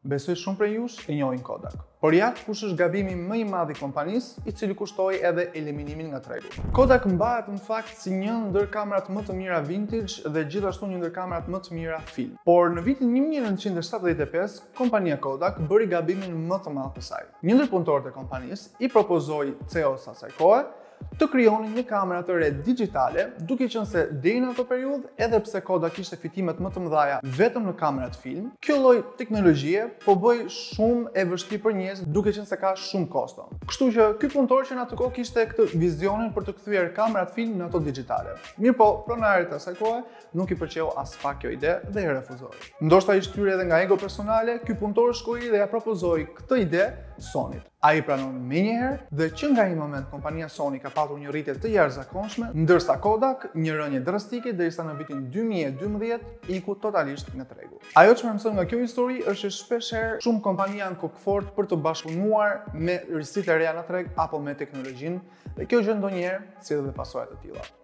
Besoj shumë prej jush e njohin Kodak. Por ja, kush është gabimi më i madh i kompanisë, i cili kushtoi edhe eliminimin nga tregu. Kodak mbahet në fakt si një ndër kamerat më të mira vintage dhe gjithashtu një ndër kamerat më të mira film. Por në vitin 1975, kompania Kodak bëri gabimin më të madh të saj. Një ndër punëtorët e kompanisë i propozoi CEO-s asaj kohe të krijonin një kamerë të re digjitale, duke qenë se deri në atë periudhë, edhe pse Kodak kishte fitimet më të mëdha vetëm në kamerat film, kjo lloj teknologjie po bëi shumë e vështirë për njerëz, duke qenë se ka shumë kosto. Kështu që ky punëtor që në atë kohë kishte këtë vizionin për të kthyer kamerat film në ato digjitale. Mirë po, pronarit e asaj kohe nuk i pëlqeu as pak kjo ide dhe e refuzoi. Ndoshta i shtyri edhe nga ego personale, ky punëtor shkoi dhe ja propozoi këtë ide Sonit. Ai pranoi menjëherë dhe që nga ai moment kompania Sony ka patur një rritje të jashtëzakonshme, ndërsa Kodak një rënje drastike derisa në vitin 2012 iku totalisht nga tregu. Ajo që më mëson nga kjo histori është që shpeshherë shumë kompani janë kokfort për të bashkëpunuar me risitë e reja në treg apo me teknologjinë, dhe kjo gjë ndonjëherë sjell edhe pasojë të tilla.